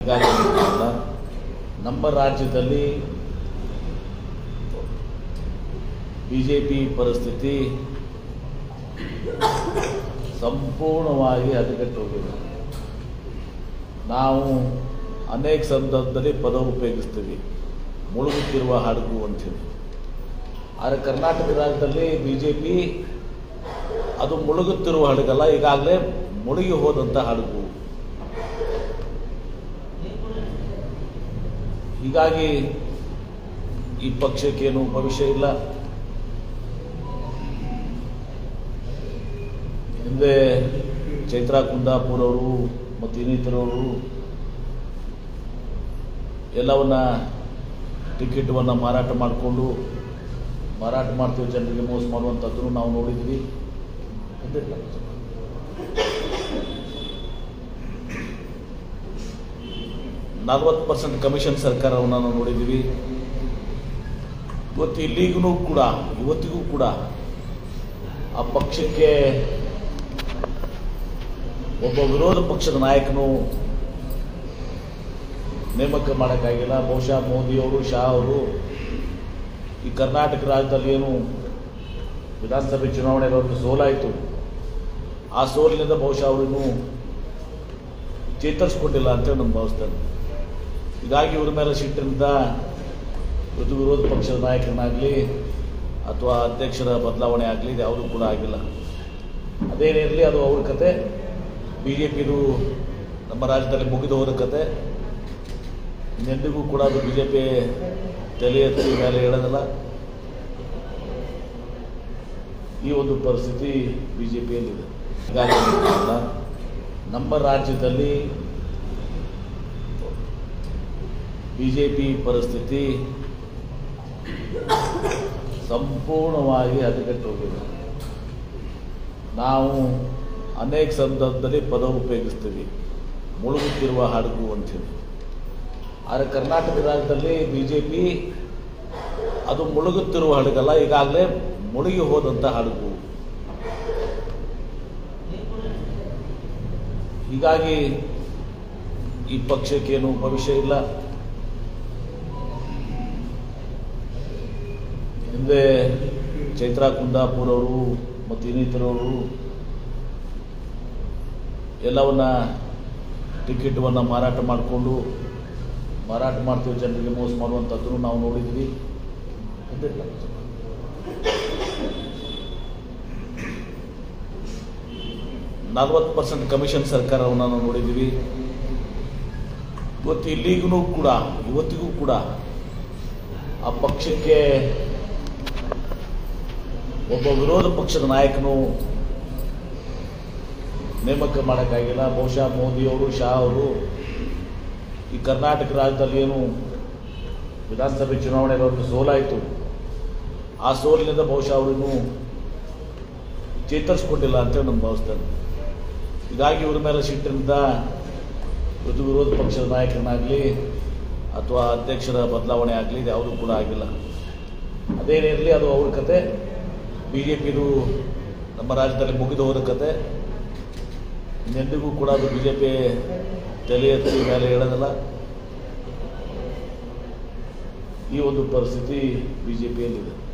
ನಮ್ಮ ರಾಜ್ಯದಲ್ಲಿ ಬಿಜೆಪಿ ಪರಿಸ್ಥಿತಿ ಸಂಪೂರ್ಣವಾಗಿ ಹದಗೆಟ್ಟು ಹೋಗಿದೆ. ನಾವು ಅನೇಕ ಸಂದರ್ಭದಲ್ಲಿ ಪದ ಉಪಯೋಗಿಸ್ತೀವಿ, ಮುಳುಗುತ್ತಿರುವ ಹಡಗು ಅಂತೇಳಿ. ಆದರೆ ಕರ್ನಾಟಕ ರಾಜ್ಯದಲ್ಲಿ ಬಿಜೆಪಿ ಅದು ಮುಳುಗುತ್ತಿರುವ ಹಡಗಲ್ಲ, ಈಗಾಗಲೇ ಮುಳುಗಿ ಹೋದಂಥ ಹಡಗು. ಹೀಗಾಗಿ ಈ ಪಕ್ಷಕ್ಕೇನು ಭವಿಷ್ಯ ಇಲ್ಲ. ಹಿಂದೆ ಚೈತ್ರಾ ಕುಂದಾಪುರ ಅವರು ಮತ್ತು ಇನ್ನಿತರವರು ಎಲ್ಲವನ್ನ ಟಿಕೆಟನ್ನು ಮಾರಾಟ ಮಾಡ್ತೀವಿ, ಜನರಿಗೆ ಮೋಸ ಮಾಡುವಂಥದ್ದನ್ನು ನಾವು ನೋಡಿದ್ವಿ. 40% ಕಮಿಷನ್ ಸರ್ಕಾರವನ್ನು ನಾವು ನೋಡಿದ್ವಿ. ಇವತ್ತಿಗೂ ಕೂಡ ಆ ಪಕ್ಷಕ್ಕೆ ಒಬ್ಬ ವಿರೋಧ ಪಕ್ಷದ ನಾಯಕನು ನೇಮಕ ಮಾಡೋಕ್ಕಾಗಿಲ್ಲ. ಬಹುಶಃ ಮೋದಿಯವರು, ಶಾ ಅವರು ಈ ಕರ್ನಾಟಕ ರಾಜ್ಯದಲ್ಲಿ ಏನು ವಿಧಾನಸಭೆ ಚುನಾವಣೆಯಲ್ಲಿ ಒಂದು ಸೋಲಾಯಿತು, ಆ ಸೋಲಿನಿಂದ ಬಹುಶಃ ಅವರನ್ನು ಚೇತರಿಸ್ಕೊಂಡಿಲ್ಲ ಅಂತೇಳಿ ನಾನು ಭಾವಿಸ್ತೇನೆ. ಹೀಗಾಗಿ ಇವ್ರ ಮೇಲೆ ಸಿಟ್ಟಿನಿಂದ ಇವತ್ತು ವಿರೋಧ ಪಕ್ಷದ ನಾಯಕನಾಗಲಿ ಅಥವಾ ಅಧ್ಯಕ್ಷರ ಬದಲಾವಣೆ ಆಗಲಿ ಇದು ಯಾವುದೂ ಕೂಡ ಆಗಿಲ್ಲ. ಅದೇನಿರಲಿ, ಅದು ಅವ್ರ ಕತೆ. ಬಿಜೆಪಿದು ನಮ್ಮ ರಾಜ್ಯದಲ್ಲಿ ಮುಗಿದು ಹೋದ ಕತೆ. ಇನ್ನೆಂದಿಗೂ ಕೂಡ ಅದು ಬಿಜೆಪಿ ತಲೆ ಎತ್ತಿ ಮೇಲೆ ಹೇಳೋದಿಲ್ಲ. ಈ ಒಂದು ಪರಿಸ್ಥಿತಿ ಬಿಜೆಪಿಯಲ್ಲಿದೆ. ಹೀಗಾಗಿ ನಮ್ಮ ರಾಜ್ಯದಲ್ಲಿ ಬಿಜೆಪಿ ಪರಿಸ್ಥಿತಿ ಸಂಪೂರ್ಣವಾಗಿ ಹದಗೆಟ್ಟು ಹೋಗಿದೆ. ನಾವು ಅನೇಕ ಸಂದರ್ಭದಲ್ಲಿ ಪದ ಉಪಯೋಗಿಸ್ತೀವಿ, ಮುಳುಗುತ್ತಿರುವ ಹಡಗು ಅಂತೇಳಿ. ಆದರೆ ಕರ್ನಾಟಕ ರಾಜ್ಯದಲ್ಲಿ ಬಿಜೆಪಿ ಅದು ಮುಳುಗುತ್ತಿರುವ ಹಡಗಲ್ಲ, ಈಗಾಗಲೇ ಮುಳುಗಿ ಹೋದಂಥ ಹಡಗು. ಹೀಗಾಗಿ ಈ ಪಕ್ಷಕ್ಕೇನು ಭವಿಷ್ಯ ಇಲ್ಲ. ಹಿಂದೆ ಚೈತ್ರಾ ಕುಂದಾಪುರ ಅವರು ಮತ್ತು ಇನ್ನಿತರವರು ಎಲ್ಲವನ್ನ ಟಿಕೆಟನ್ನು ಮಾರಾಟ ಮಾಡ್ತೀವಿ, ಜನರಿಗೆ ಮೋಸ ಮಾಡುವಂಥದ್ದನ್ನು ನಾವು ನೋಡಿದ್ವಿ. 40% ಕಮಿಷನ್ ಸರ್ಕಾರವನ್ನು ನಾವು ನೋಡಿದ್ವಿ. ಇವತ್ತಿಗೂ ಕೂಡ ಆ ಪಕ್ಷಕ್ಕೆ ಒಬ್ಬ ವಿರೋಧ ಪಕ್ಷದ ನಾಯಕನು ನೇಮಕ ಮಾಡೋಕ್ಕಾಗಿಲ್ಲ. ಬಹುಶಃ ಮೋದಿಯವರು, ಶಾ ಅವರು ಈ ಕರ್ನಾಟಕ ರಾಜ್ಯದಲ್ಲಿ ಏನು ವಿಧಾನಸಭೆ ಚುನಾವಣೆಯಲ್ಲಿ ಒಂದು ಸೋಲಾಯಿತು, ಆ ಸೋಲಿನಿಂದ ಬಹುಶಃ ಅವರನ್ನು ಚೇತರಿಸ್ಕೊಂಡಿಲ್ಲ ಅಂತೇಳಿ ನಾನು ಭಾವಿಸ್ತೇನೆ. ಹೀಗಾಗಿ ಇವ್ರ ಮೇಲೆ ಸಿಟ್ಟಿನಿಂದ ಇವತ್ತು ವಿರೋಧ ಪಕ್ಷದ ನಾಯಕನಾಗಲಿ ಅಥವಾ ಅಧ್ಯಕ್ಷರ ಬದಲಾವಣೆ ಆಗಲಿ ಇದು ಯಾವುದೂ ಕೂಡ ಆಗಿಲ್ಲ. ಅದೇನಿರಲಿ, ಅದು ಅವ್ರ ಕತೆ. ಬಿಜೆಪಿದು ನಮ್ಮ ರಾಜ್ಯದಲ್ಲಿ ಮುಗಿದು ಹೋದ ಕತೆ. ಇನ್ನೆಂದಿಗೂ ಕೂಡ ಅದು ಬಿಜೆಪಿ ತಲೆ ಎತ್ತಿ ಮೇಲೆ ಹೇಳೋದಿಲ್ಲ. ಈ ಒಂದು ಪರಿಸ್ಥಿತಿ ಬಿಜೆಪಿಯಲ್ಲಿದೆ.